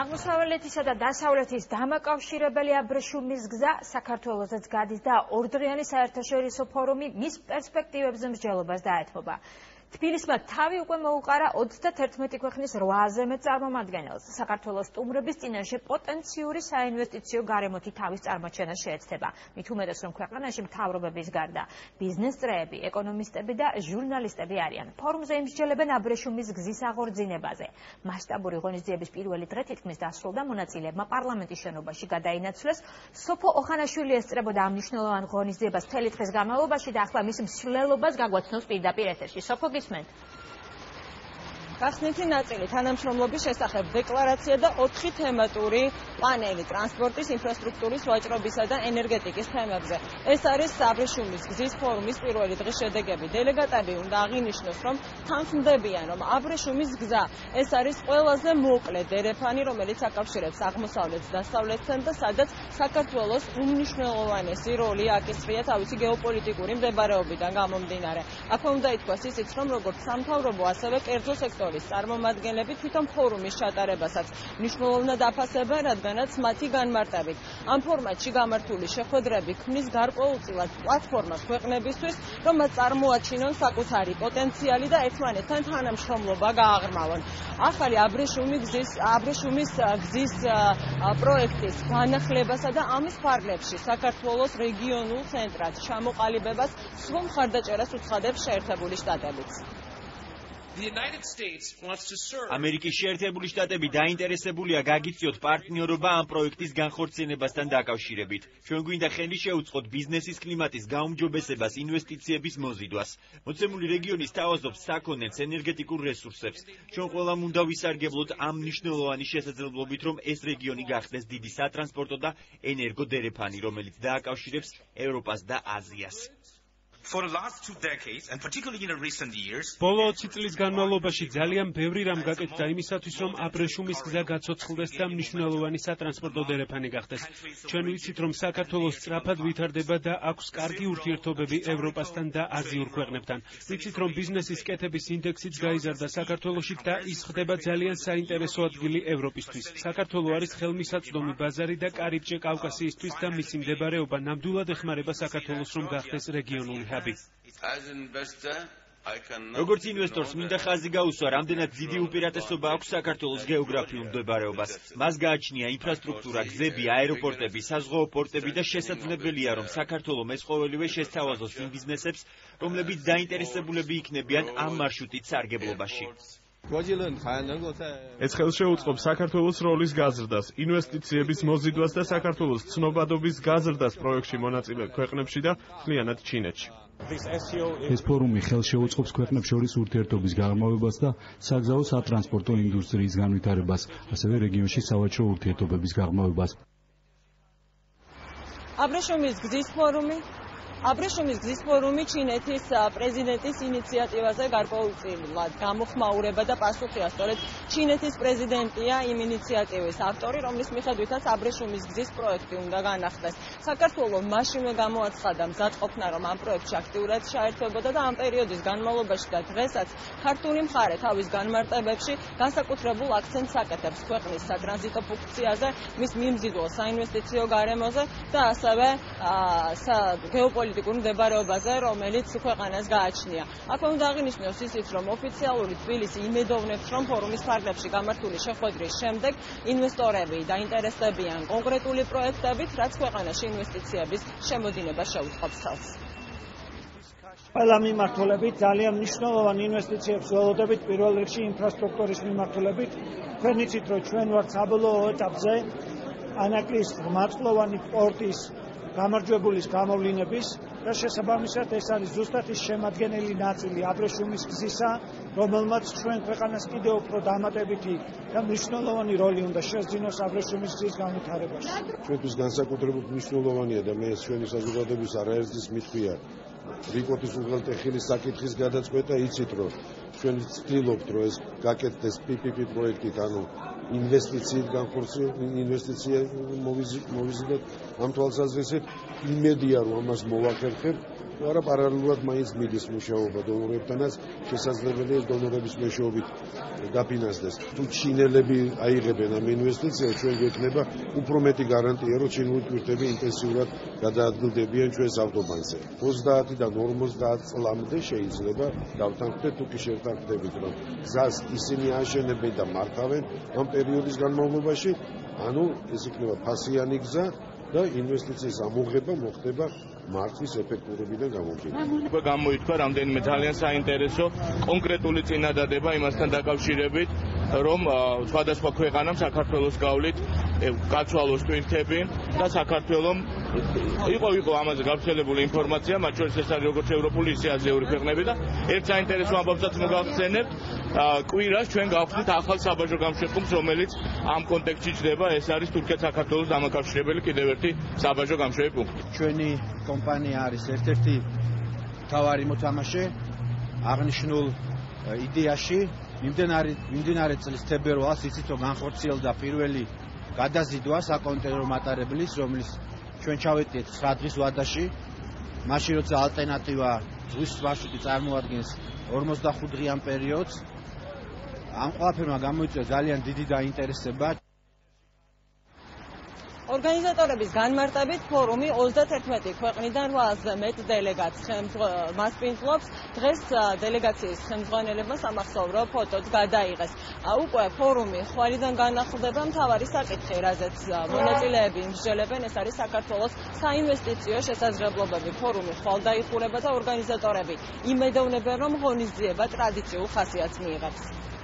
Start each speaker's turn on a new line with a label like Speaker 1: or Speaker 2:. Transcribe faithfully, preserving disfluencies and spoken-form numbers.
Speaker 1: აღმოსავლეთისა და დასავლეთის დამაკავშირებელი აბრეშუმის გზა საქართველოზეც გადის და ორდღიანი საერთაშორისო ფორუმი მის პერსპექტივებზე მსჯელობას დაეთმობა. თბილისმა თავი უკვე მოუყარა ოცდაათერთმეტი ქვეყნის რვააზე მეტ წარმომადგენელს. საქართველოს სტუმრების წინაშე პოტენციური საინვესტიციო გარემოთი თავის წარმოჩენას შეეცდება. მით უმეტეს, რომ ქვეყანაში მთავრობების გარდა ბიზნეს წრეები, ეკონომისტები და ჟურნალისტები არიან. ფორუმზე იმსჯელებენ აბრეშუმის გზის აღორძინებაზე. მასშტაბური ღონისძიების პირველი დღე თითქმის დასრულდა, მონაწილეებმა პარლამენტის შენობაში გადაინაცვლეს. სოფო ოხანაშვილი ესწრებოდა ამ მნიშვნელოვან ღონისძიებას მთელი დღის განმავლობაში და ახლა მის მსვლელობას გაგვაცნობს პირდაპირ ეთერში. სოფო,
Speaker 2: გახსნითი ნაწილი თანამშრომლობის შესახებ დეკლარაცია და ოთხი თემატური პანელი ტრანსპორტის, ინფრასტრუქტურის, ვაჭრობისა და ენერგეტიკის თემებზე. ეს არის აბრეშუმის გზის ფორუმის პირველი დღის შედეგები. დელეგატები უნდა აღინიშნოს, რომ თანხმდებიან, რომ აბრეშუმის გზა ეს არის ყველაზე მოკლე დერეფანი, რომელიც აკავშირებს აღმოსავლეთს დასავლეთთან და სადაც საქართველოს უმნიშვნელოვანესი როლი აკისრია თავისი გეოპოლიტიკური მდებარეობიდან გამომდინარე. აქვე უნდა ითქვას ისიც, რომ როგორც სამთავრობო, ასევე კერძო სექტორის წარმომადგენლები თვითონ ფორუმის ჩატარებასაც მნიშვნელოვნად აფასებენ, რადგანაც მათი განმარტებით ამ ფორმატში გამართული შეხვედრები ქმნის გარკვეულწილად პლატფორმას ქვეყნებისთვის, რომ მათ წარმოაჩინონ საკუთარი პოტენციალი და ერთმანეთთან თანამშრომლობა გააღრმავონ. ახალი აბრეშუმის გზის აბრეშუმის გზის პროექტის განახლებასა და ამის ფარგლებში საქართველოს რეგიონულ ცენტრად ჩამოყალიბებას სრულ მხარდაჭერას უცხადებს შეერთებული შტატებიც.
Speaker 3: ამერიკის შეერთებული შტატები დაინტერესებულია გაგიწიოთ პარტნიორობა ამ პროექტის განხორციელებასთან დაკავშირებით. ჩვენ გვინდა ხელი შეუწყოთ ბიზნესის კლიმატის გაუმჯობესებას, ინვესტიციების მოზიდვას. მოცემული რეგიონი სთავაზობს საქონელს, ენერგეტიკულ რესურსებს. ჩვენ ყველამ უნდა ვისარგებლოთ ამ მნიშვნელოვანი შესაძლებლობით, რომ ეს რეგიონი გახდეს დიდი სატრანსპორტო და ენერგო დერეფანი, რომელიც დააკავშირებს ევროპას და აზიას.
Speaker 4: ბოლო ოცი წლის განმავლობაში ძალიან ბევრი რამ გაკეთდა იმისათვის, რომ აბრეშუმის გზა გაცოცხლდეს და მნიშვნელოვანი სატრანსპორტო დერეფანი გახდეს. ჩვენ ვიცით, რომ საქართველოს სწრაფად ვითარდება და აქვს კარგი ურთიერთობები ევროპასთან და აზიურ ქვეყნებთან. ვიცით, რომ ბიზნესის კეთების ინდექსიც გაიზარდა საქართველოში და ის ხდება ძალიან საინტერესო ადგილი ევროპისთვის. საქართველო არის ხელმისაწვდომი ბაზარი და კარიბჭე კავკასიისთვის და მისი მდებარეობა ნამდვილად ეხმარება საქართველოს, რომ გახდეს რეგიონული ჰაბი.
Speaker 3: როგორც ინვესტორს მინდა ხაზი გაუსვა, რამდენად დიდი უპირატესობა აქვს საქართველოს გეოგრაფიულ მდებარეობას. მას გააჩნია ინფრასტრუქტურა, გზები, აეროპორტები, საზღვაო პორტები და შესაძლებელია, რომ საქართველო ეს ყოველივე შესთავაზოს იმ ბიზნესებს, რომლებიც დაინტერესებულები იქნებიან ამ მარშრუტით სარგებლობაში.
Speaker 5: ეს ხელშეუწყობს საქართველოს როლის გაზრდას, ინვესტიციების მოზიდვას და საქართველოს ცნობადობის გაზრდას პროექტში მონაწილე ქვეყნებში და მთლიანად ჩინეთში.
Speaker 6: ეს ფორუმი ხელშეუწყობს ქვეყნებს შორის ურთიერთობის გაღრმავებას და საგზაო სატრანსპორტო ინდუსტრიის განვითარებას, ასევე რეგიონში სავაჭრო ურთიერთობების გაღრმავებას.
Speaker 2: აბრეშუმის გზის ფორუმი აბრეშუმის გზის ფორუმი ჩინეთის პრეზიდენტის ინიციატივაზე გარკვეულწილად გამოხმაურება და პასუხია სწორედ ჩინეთის პრეზიდენტია იმ ინიციატივის ავტორი, რომლის მიხედვითაც აბრეშუმის გზის პროექტი უნდა განახდეს. საქართველო მაშინვე გამოაცხადა მზადყოფნა, რომ ამ პროექტში აქტიურად ჩაერთვებოდა და ამ პერიოდის განმავლობაში და დღესაც ქართული მხარე თავის განმარტებებში განსაკუთრებულ აქცენტს აკეთებს ქვეყნის სატრანზიტო ფუნქციაზე, მის მიმზიდველ საინვესტიციო გარემოზე და ასევე გეოპოლიტიკურ პოლიტიკურ მდებარეობაზე, რომელიც ქვეყანას გააჩნია. აქვე უნდა აღინიშნოს ისიც, რომ ოფიციალური თბილისი იმედოვნებს, რომ ფორუმის ფარგლებში გამართული შეხვედრის შემდეგ ინვესტორები დაინტერესდებიან კონკრეტული პროექტებით, რაც ქვეყანაში ინვესტიციების შემოდინებას შეუწყობს თავს.
Speaker 7: ყველა მიმართულებით ძალიან მნიშვნელოვანი ინვესტიციებს ველოდებით, პირველ რიგში ინფრასტრუქტურის მიმართულებით. თქვენ იცით, რომ ჩვენ ვართ საბოლოო ეტაპზე ანაკლის ღრმაწყლოვანი პორტის გამარჯვებულის გამოვლინების და შესაბამისად ეს არის ზუსტად ის შემადგენელი ნაწილი აბრეშუმის გზისა, რომელმაც ჩვენ ქვეყანას კიდევ უფრო დამატებითი და მნიშვნელოვანი როლი უნდა შესძინოს აბრეშუმის გზის განვითარებაში.
Speaker 8: ჩვენთვის განსაკუთრებით მნიშვნელოვანია და მე ჩვენი საზოგადოების არაერთის მithქვია რიკორდის უღელტეხილის საკითხის გადაწყვეტა, იცით, რომ ჩვენ ვცდილობთ, რომ ეს გაკეთდეს პი პი პი პროექტით, ანუ ინვესტიციით განხორციელება, ინვესტიცია მოვიზიდოთ. ამ თვალსაზრისით იმედია, რომ ამას მოვახერხებ არა პარალელურად მაინც მიდის მუშაობა დონორებთანაც, შესაძლებელია დონორების მეშვეობით დაფინანსდეს. თუ ჩინელები აიღებენ ამ ინვესტიციას, ჩვენ გვექნება უფრო მეტი გარანტია, რომ ჩინური ტვირთები ინტენსიურად გადაადგილდებიან ჩვენს ავტობანზე. ოცდაათიდან ორმოცდაათ წლამდე შეიძლება დავთანხმდეთ, თუ კი შევთანხმდებით, რომ გზას ისინი აშენებენ და მართავენ ამ პერიოდის განმავლობაში, ანუ ეს იქნება ფასიანი გზა და ინვესტიციის ამოღება მოხდება მართვის ეფექტურობიდან გამომდინარე.
Speaker 9: უკვე გამოითქვა რამდენიმე ძალიან საინტერესო კონკრეტული წინადადება იმასთან დაკავშირებით, რომ სხვადასხვა ქვეყანამ საქართველოს გავლით გაცვალოს ტვირთები და საქართველომ იყო იყო ამაზე გავრცელებული ინფორმაცია, მათ შორის ეს არის როგორც ევროპული, ისე აზიური ქვეყნები და ერთ საინტერესო ამბავსაც მოგახსენებთ, კვირას ჩვენ გავხსნით ახალ საბაჟო გამშეყუმს, რომელიც ამ კონტექსტში ჩდება, ეს არის თურქეთ-საქართველოს დამაკავშირებელი კიდევ ერთი საბაჟო გამშვები პუნქტი.
Speaker 10: ჩვენი კომპანია არის ერთ-ერთი მთავარი მოთამაშე აღნიშნულ იდეაში. მიმდინარე მიმდინარე წლის თებერვალს იცით რომ განხორციელდა პირველი გადაზიდვა საკონტეინერო მატარებლის, რომელიც ჩვენ ჩავეტიეთ ცხრა დღის ვადაში. მაშინ როცა ალტერნატივა ზღვის მარშრუტი წარმოადგენს ორმოცდახუთ დღიან პერიოდს, ამ ყველაფერმა გამოიწვია ძალიან დიდი დაინტერესება.
Speaker 2: ორგანიზატორების განმარტებით ფორუმი ოცდათერთმეტი ქვეყნიდან რვაასზე მეტ დელეგატს მასპინძლობს. დღეს დელეგაციის ხელმძღვანელებმა სამახსოვრო ფოტოც გადაიღეს. უკვე ფორუმი ხვალიდან განახლდება. მთავარი საკითხი, რაზეც მონაწილეები მსჯელებენ, ეს არის საქართველოს საინვესტიციო შესაძლებლობები. ფორუმი ხვალ დაიხურება და ორგანიზატორები იმედოვნებენ, რომ ღონისძიება ტრადიციულ ხასიათს მიიღებს.